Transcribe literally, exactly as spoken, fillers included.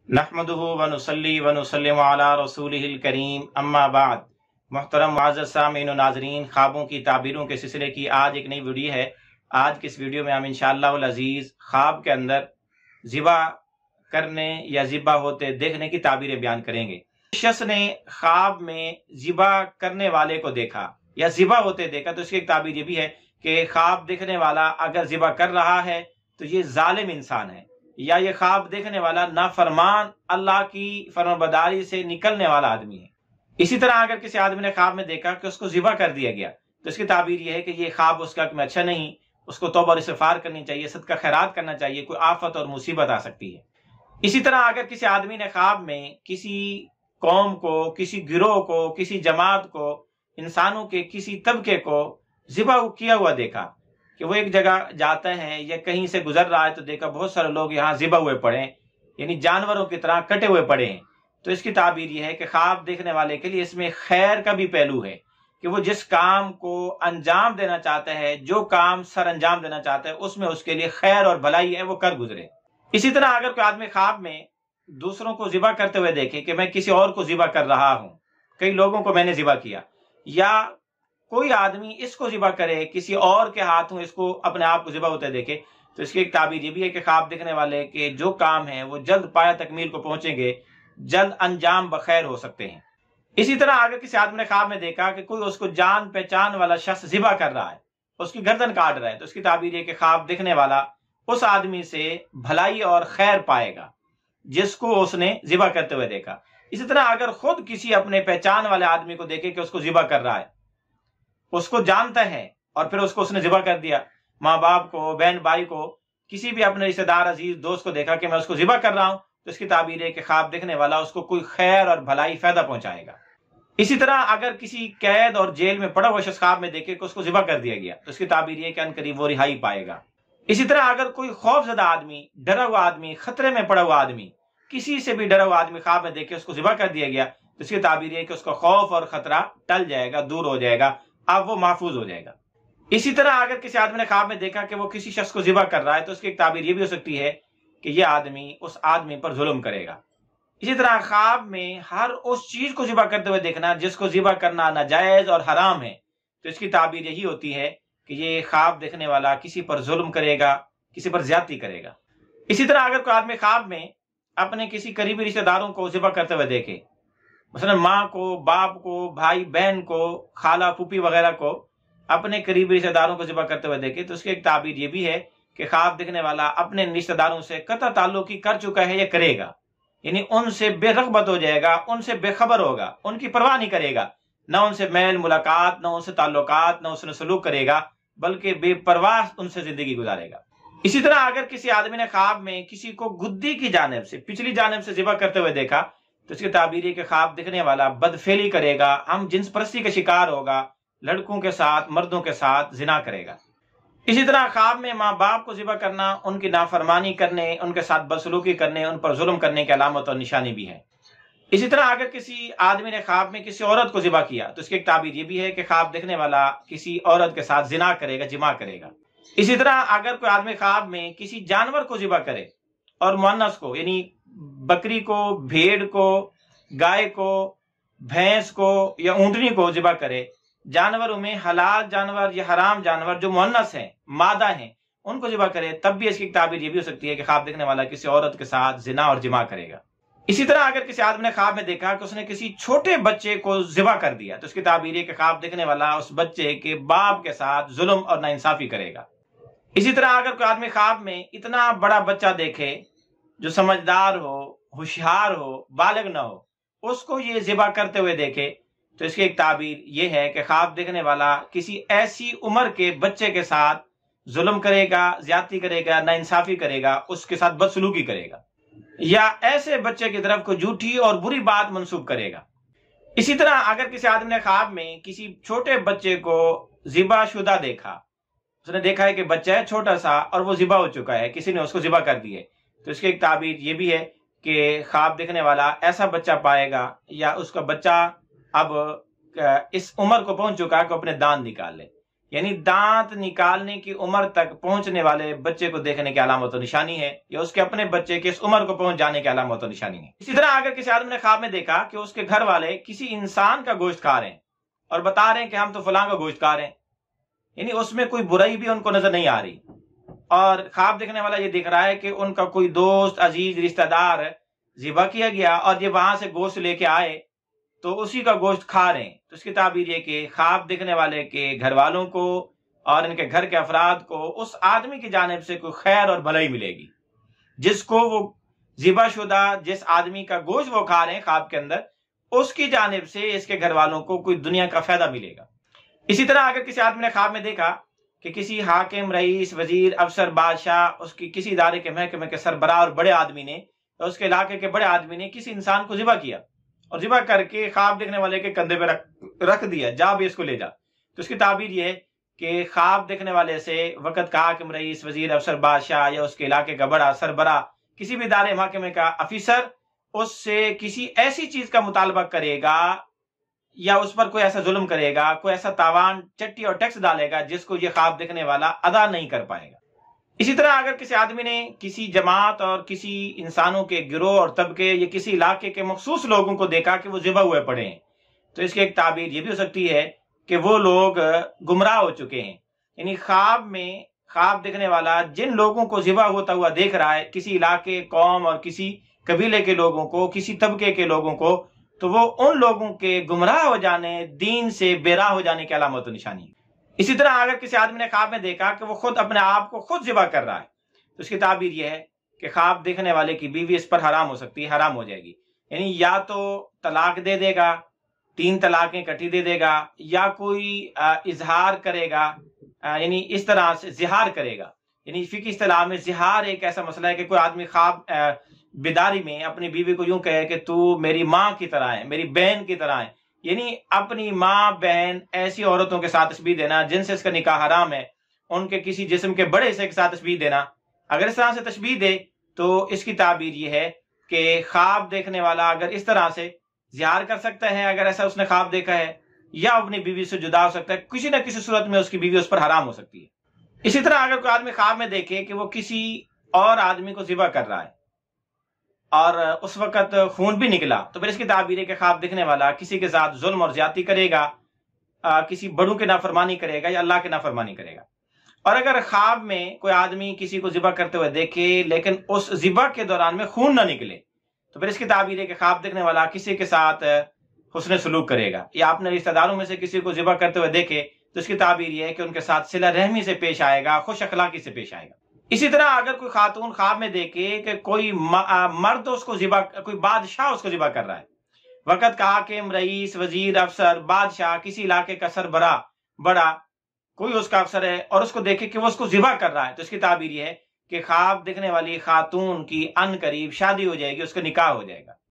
نحمدہ ونصلی ونسلم علی رسولہ الکریم اما بعد۔ محترم معزز سامعین و ناظرین، خوابوں کی تعبیروں کے سلسلے کی آج ایک نئی ویڈیو ہے۔ آج کی اس ویڈیو میں ہم انشاءاللہ العزیز خواب کے اندر ذبح کرنے یا ذبح ہوتے دیکھنے کی تعبیریں بیان کریں گے۔ شخص نے خواب میں ذبح کرنے والے کو دیکھا یا ذبح ہوتے دیکھا تو اس کی ایک تعبیر یہ بھی ہے کہ خواب دیکھنے والا اگر ذبح کر رہا ہے تو یہ ظالم انسان ہے، یا یہ خواب دیکھنے والا نافرمان اللہ کی فرمانبرداری سے نکلنے والا آدمی ہے۔ اسی طرح اگر کسی آدمی نے خواب میں دیکھا کہ اس کو ذبح کر دیا گیا تو اس کی تعبیر یہ ہے کہ یہ خواب اس کے حق میں اچھا نہیں، اس کو توبہ اور استغفار کرنی چاہیے، صدقہ خیرات کرنا چاہیے، کوئی آفت اور مصیبت آ سکتی ہے۔ اسی طرح اگر کسی آدمی نے خواب میں کسی قوم کو، کسی گروہ کو، کسی جماعت کو، انسانوں کے کسی طبقے کو ذبح کیا ہوا دیکھا کہ وہ ایک جگہ جاتا ہے یا کہیں سے گزر رہا ہے تو دیکھا بہت سارے لوگ یہاں ذبح ہوئے پڑے ہیں، یعنی جانوروں کی طرح کٹے ہوئے پڑے ہیں، تو اس کی تعبیر یہ ہے کہ خواب دیکھنے والے کے لیے اس میں خیر کا بھی پہلو ہے کہ وہ جس کام کو انجام دینا چاہتا ہے، جو کام سر انجام دینا چاہتا ہے، اس میں اس کے لیے خیر اور بھلائی ہے، وہ کر گزرے۔ اسی طرح اگر کوئی آدمی خواب میں دوسروں کو ذبح کرتے ہوئے دیکھے کہ میں کسی اور کو ذبح کر رہا ہوں، کئی لوگوں کو میں نے ذبح کیا، یا کوئی آدمی اس کو ذبح کرے، کسی اور کے ہاتھوں اس کو اپنے آپ کو ذبح ہوتے دیکھے، تو اس کی ایک تعبیر یہ بھی ہے کہ خواب دیکھنے والے کے جو کام ہیں وہ جلد پایا تکمیل کو پہنچیں گے، جلد انجام بخیر ہو سکتے ہیں۔ اسی طرح اگر کسی آدمی نے خواب میں دیکھا کہ کوئی اس کو جان پہچان والا شخص ذبح کر رہا ہے، اس کی گردن کاٹ رہا ہے، تو اس کی تعبیر یہ کہ خواب دیکھنے والا اس آدمی سے بھلائی اور خیر پائے گا جس کو اس نے ذبح کرتے ہوئے دیکھا۔ اسی طرح اگر خود کسی اپنے پہچان والے آدمی کو دیکھے کہ اس کو ذبح کر رہا ہے، اس کو جانتا ہے اور پھر اس کو اس نے ذبح کر دیا، ماں باپ کو، بہن بھائی کو، کسی بھی اپنے رشتہ دار عزیز دوست کو دیکھا کہ میں اس کو ذبح کر رہا ہوں، تو اس کی تعبیر ہے کہ خواب دیکھنے والا اس کو کوئی خیر اور بھلائی فائدہ پہنچائے گا۔ اسی طرح اگر کسی قید اور جیل میں پڑا ہوا شخص خواب میں دیکھے کہ اس کو ذبح کر دیا گیا تو اس کی تعبیر یہ کہ ان قریب وہ رہائی پائے گا۔ اسی طرح اگر کوئی خوف زدہ آدمی، ڈرا ہوا آدمی، خطرے میں پڑا ہوا آدمی، کسی سے بھی ڈرا ہوا آدمی خواب میں دیکھے اس کو ذبح کر دیا گیا تو اس کی تعبیر یہ کہ اس کا خوف اور خطرہ ٹل جائے گا، دور ہو جائے گا، اب وہ محفوظ ہو جائے گا۔ اسی طرح اگر کسی آدمی نے خواب میں دیکھا کہ وہ کسی شخص کو ذبح کر رہا ہے تو اس کی ایک تعبیر یہ بھی ہو سکتی ہے کہ یہ آدمی اس آدمی پر ظلم کرے گا۔ اسی طرح خواب میں ہر اس چیز کو ذبح کرتے ہوئے دیکھنا جس کو ذبح کرنا ناجائز اور حرام ہے، تو اس کی تعبیر یہی ہوتی ہے کہ یہ خواب دیکھنے والا کسی پر ظلم کرے گا، کسی پر زیادتی کرے گا۔ اسی طرح اگر کوئی آدمی خواب میں اپنے کسی قریبی رشتہ داروں کو ذبح کرتے ہوئے دیکھے، مثلا ماں کو، باپ کو، بھائی بہن کو، خالہ پھوپھی وغیرہ کو، اپنے قریبی رشتہ داروں کو ذبح کرتے ہوئے دیکھے تو اس کی ایک تعبیر یہ بھی ہے کہ خواب دیکھنے والا اپنے رشتہ داروں سے قطع تعلق ہی کر چکا ہے یا کرے گا، یعنی ان سے بے رغبت ہو جائے گا، ان سے بے خبر ہوگا، ان کی پرواہ نہیں کرے گا، نہ ان سے میل ملاقات، نہ ان سے تعلقات، نہ اس نے سلوک کرے گا، بلکہ بے پرواہ ان سے زندگی گزارے گا۔ اسی طرح اگر کسی آدمی نے خواب میں کسی کو گدی کی جانب سے، پچھلی جانب سے ذبح کرتے ہوئے دیکھا تو اس کی تعبیر ہے کہ خواب دیکھنے والا بدفعلی کرے گا، ہم جنس پرستی کا شکار ہوگا، لڑکوں کے ساتھ، مردوں کے ساتھ زنا کرے گا۔ اسی طرح خواب میں ماں باپ کو ذبح کرنا ان کی نافرمانی کرنے، ان کے ساتھ بدسلوکی کرنے، ان پر ظلم کرنے کی علامت اور نشانی بھی ہے۔ اسی طرح اگر کسی آدمی نے خواب میں کسی عورت کو ذبح کیا تو اس کی ایک تعبیر یہ بھی ہے کہ خواب دیکھنے والا کسی عورت کے ساتھ زنا کرے گا، جماع کرے گا۔ اسی طرح اگر کوئی آدمی خواب میں کسی جانور کو ذبح کرے اور مؤنث کو، یعنی بکری کو، بھیڑ کو، گائے کو، بھینس کو یا اونٹنی کو ذبح کرے، جانوروں میں حلال جانور یا حرام جانور جو مؤنث ہیں، مادہ ہیں، ان کو ذبح کرے، تب بھی اس کی تعبیر یہ بھی ہو سکتی ہے کہ خواب دیکھنے والا کسی عورت کے ساتھ زنا اور جماع کرے گا۔ اسی طرح اگر کسی آدمی نے خواب میں دیکھا کہ اس نے کسی چھوٹے بچے کو ذبح کر دیا تو اس کی تعبیر یہ کہ خواب دیکھنے والا اس بچے کے باپ کے ساتھ ظلم اور ناانصافی کرے گا۔ اسی طرح اگر کوئی آدمی خواب میں اتنا بڑا بچہ دیکھے جو سمجھدار ہو، ہوشیار ہو، بالغ نہ ہو، اس کو یہ ذبح کرتے ہوئے دیکھے تو اس کی ایک تعبیر یہ ہے کہ خواب دیکھنے والا کسی ایسی عمر کے بچے کے ساتھ ظلم کرے گا، زیادتی کرے گا، ناانصافی کرے گا، اس کے ساتھ بدسلوکی کرے گا، یا ایسے بچے کی طرف کوئی جھوٹی اور بری بات منسوب کرے گا۔ اسی طرح اگر کسی آدمی نے خواب میں کسی چھوٹے بچے کو ذبح شدہ دیکھا، اس نے دیکھا ہے کہ بچہ ہے چھوٹا سا اور وہ ذبح ہو چکا ہے، کسی نے اس کو ذبح کر دی ہے، تو اس کی ایک تعبیر یہ بھی ہے کہ خواب دیکھنے والا ایسا بچہ پائے گا یا اس کا بچہ اب اس عمر کو پہنچ چکا ہے کہ اپنے دانت نکال لے، یعنی دانت نکالنے کی عمر تک پہنچنے والے بچے کو دیکھنے کی علامت و نشانی ہے، یا اس کے اپنے بچے کے اس عمر کو پہنچ جانے کی علامت و نشانی ہے۔ اسی طرح اگر کسی آدمی نے خواب میں دیکھا کہ اس کے گھر والے کسی انسان کا گوشت کھا رہے ہیں اور بتا رہے ہیں کہ ہم تو فلاں کا گوشت کھا رہے ہیں، یعنی اس میں کوئی برائی بھی ان کو نظر نہیں آ رہی، اور خواب دیکھنے والا یہ دیکھ رہا ہے کہ ان کا کوئی دوست، عزیز، رشتہ دار ذبح کیا گیا اور یہ وہاں سے گوشت لے کے آئے تو اسی کا گوشت کھا رہے ہیں، تو اس کی تعبیر یہ کہ خواب دیکھنے والے کے گھر والوں کو اور ان کے گھر کے افراد کو اس آدمی کی جانب سے کوئی خیر اور بھلائی ملے گی جس کو وہ ذبح شدہ جس آدمی کا گوشت وہ کھا رہے ہیں خواب کے اندر، اس کی جانب سے اس کے گھر والوں کو کوئی دنیا کا فائدہ ملے گا۔ اسی طرح اگر کسی آدمی نے خواب میں دیکھا کہ کسی حاکم، رئیس، وزیر، افسر، بادشاہ، اس کی کسی ادارے کے محکمے کے سربراہ اور بڑے آدمی نے، اس کے علاقے کے بڑے آدمی نے کسی انسان کو ذبح کیا اور ذبح کر کے خواب دیکھنے والے کے کندھے پہ رکھ رکھ دیا، جا بھی اس کو لے جا، تو اس کی تعبیر یہ ہے کہ خواب دیکھنے والے سے وقت کا حاکم، رئیس، وزیر، افسر، بادشاہ یا اس کے علاقے کا بڑا سربراہ، کسی بھی ادارے محکمے کا افیسر اس سے کسی ایسی چیز کا مطالبہ کرے گا یا اس پر کوئی ایسا ظلم کرے گا، کوئی ایسا تاوان، چٹی اور ٹیکس ڈالے گا جس کو یہ خواب دیکھنے والا ادا نہیں کر پائے گا۔ اسی طرح اگر کسی آدمی نے کسی جماعت اور کسی انسانوں کے گروہ اور طبقے یا کسی علاقے کے مخصوص لوگوں کو دیکھا کہ وہ ذبح ہوئے پڑے ہیں، تو اس کی ایک تعبیر یہ بھی ہو سکتی ہے کہ وہ لوگ گمراہ ہو چکے ہیں، یعنی خواب میں خواب دیکھنے والا جن لوگوں کو ذبح ہوتا ہوا دیکھ رہا ہے، کسی علاقے، قوم اور کسی قبیلے کے لوگوں کو، کسی طبقے کے لوگوں کو، تو وہ ان لوگوں کے گمراہ ہو جانے، دین سے بے راہ ہو جانے کی علامت و نشانی ہے۔ اسی طرح اگر کسی آدمی نے خواب میں دیکھا کہ وہ خود اپنے آپ کو خود ذبح کر رہا ہے، تو اس کی تعبیر یہ ہے کہ خواب دیکھنے والے کی بیوی اس پر حرام ہو سکتی ہے، حرام ہو جائے گی، یعنی یا تو طلاق دے دے گا، تین طلاقیں کٹی دے دے گا، یا کوئی اظہار کرے گا، یعنی اس طرح سے زہار کرے گا۔ یعنی فقہی اصطلاح میں زہار ایک ایسا مسئلہ ہے کہ کوئی آدمی خواب بیداری میں اپنی بیوی کو یوں کہے کہ تو میری ماں کی طرح ہے، میری بہن کی طرح ہے، یعنی اپنی ماں، بہن، ایسی عورتوں کے ساتھ تشبیہ دینا جن سے اس کا نکاح حرام ہے، ان کے کسی جسم کے بڑے حصے کے ساتھ تشبیہ دینا، اگر اس طرح سے تشبیہ دے تو اس کی تعبیر یہ ہے کہ خواب دیکھنے والا اگر اس طرح سے زہار کر سکتا ہے، اگر ایسا اس نے خواب دیکھا ہے، یا اپنی بیوی سے جدا ہو سکتا ہے، کسی نہ کسی صورت میں اس کی بیوی اس پر حرام ہو سکتی ہے۔ اسی طرح اگر کوئی آدمی خواب میں دیکھے کہ وہ کسی اور آدمی کو ذبح کر رہا ہے اور اس وقت خون بھی نکلا، تو پھر اس کی تعبیر ہے کہ خواب دیکھنے والا کسی کے ساتھ ظلم اور زیادتی کرے گا، کسی بڑوں کی نافرمانی کرے گا یا اللہ کی نافرمانی کرے گا۔ اور اگر خواب میں کوئی آدمی کسی کو ذبح کرتے ہوئے دیکھے لیکن اس ذبح کے دوران میں خون نہ نکلے، تو پھر اس کی تعبیر ہے کہ خواب دیکھنے والا کسی کے ساتھ حسن سلوک کرے گا، یا اپنے رشتہ داروں میں سے کسی کو ذبح کرتے ہوئے دیکھے تو اس کی تعبیر یہ ہے کہ ان کے ساتھ صلہ رحمی سے پیش آئے گا، خوش اخلاقی سے پیش آئے گا۔ اسی طرح اگر کوئی خاتون خواب میں دیکھے کہ کوئی مرد اس کو ذبح، کوئی بادشاہ اس کو ذبح کر رہا ہے، وقت کا حاکم، رئیس، وزیر، افسر، بادشاہ، کسی علاقے کا سربراہ، بڑا کوئی اس کا افسر ہے، اور اس کو دیکھے کہ وہ اس کو ذبح کر رہا ہے، تو اس کی تعبیر یہ ہے کہ خواب دیکھنے والی خاتون کی ان قریب شادی ہو جائے گی، اس کا نکاح ہو جائے گا۔